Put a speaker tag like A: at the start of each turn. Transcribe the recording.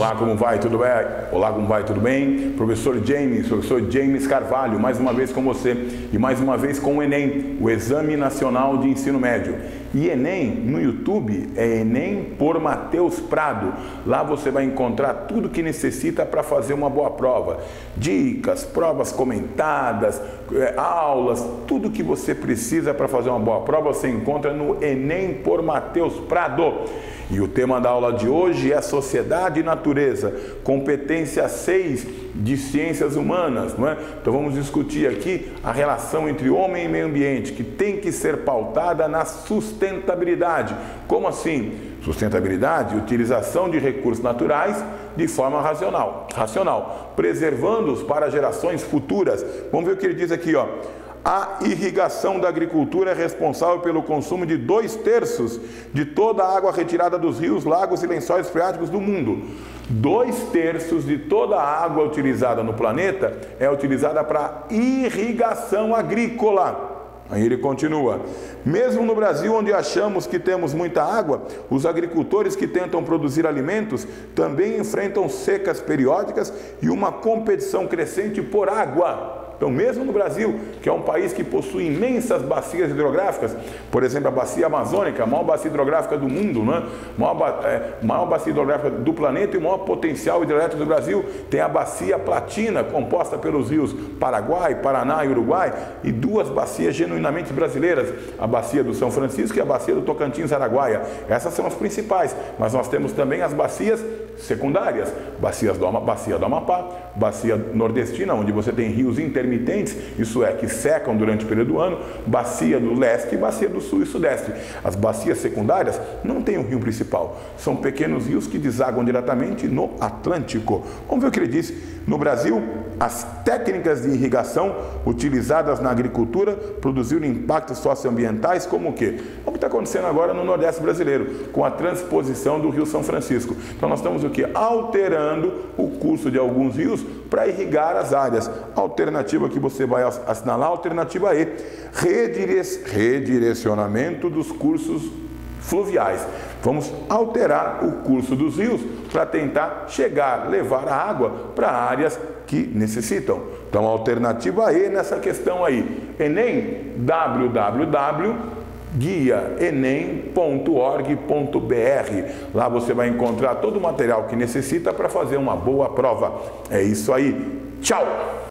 A: Olá, como vai? Tudo bem? Olá, como vai? Tudo bem? Professor James Carvalho, mais uma vez com você e mais uma vez com o Enem, o Exame Nacional de Ensino Médio. E Enem no YouTube é Enem por Matheus Prado. Lá você vai encontrar tudo que necessita para fazer uma boa prova. Dicas, provas comentadas, aulas, tudo que você precisa para fazer uma boa prova você encontra no Enem por Matheus Prado. E o tema da aula de hoje é Sociedade e Natureza, competência 6 de Ciências Humanas, não é? Então vamos discutir aqui a relação entre homem e meio ambiente, que tem que ser pautada na sustentabilidade. Como assim? Sustentabilidade, utilização de recursos naturais de forma racional, preservando-os para gerações futuras. Vamos ver o que ele diz aqui, ó. A irrigação da agricultura é responsável pelo consumo de 2/3 de toda a água retirada dos rios, lagos e lençóis freáticos do mundo. 2/3 de toda a água utilizada no planeta é utilizada para irrigação agrícola. Aí ele continua: mesmo no Brasil, onde achamos que temos muita água, os agricultores que tentam produzir alimentos também enfrentam secas periódicas e uma competição crescente por água. Então, mesmo no Brasil, que é um país que possui imensas bacias hidrográficas, por exemplo, a bacia amazônica, a maior bacia hidrográfica do mundo, né? Maior bacia hidrográfica do planeta e o maior potencial hidrelétrico do Brasil, tem a bacia Platina, composta pelos rios Paraguai, Paraná e Uruguai, e duas bacias genuinamente brasileiras, a bacia do São Francisco e a bacia do Tocantins-Araguaia. Essas são as principais, mas nós temos também as bacias secundárias, bacia do Amapá, bacia nordestina, onde você tem rios intermitentes, isso é, que secam durante o período do ano, bacia do leste e bacia do sul e sudeste. As bacias secundárias não têm um rio principal, são pequenos rios que desaguam diretamente no Atlântico. Vamos ver o que ele diz. No Brasil, as técnicas de irrigação utilizadas na agricultura produziram impactos socioambientais como o quê? O que está acontecendo agora no Nordeste brasileiro, com a transposição do Rio São Francisco. Então nós estamos o quê? Alterando o curso de alguns rios para irrigar as áreas. A alternativa que você vai assinalar, alternativa E, redirecionamento dos cursos fluviais. Vamos alterar o curso dos rios para tentar levar a água para áreas que necessitam. Então, a alternativa E nessa questão aí. Enem, www.guiaenem.org.br. Lá você vai encontrar todo o material que necessita para fazer uma boa prova. É isso aí. Tchau!